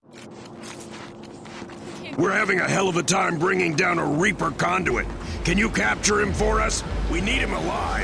We're having a hell of a time bringing down a Reaper conduit. Can you capture him for us? We need him alive.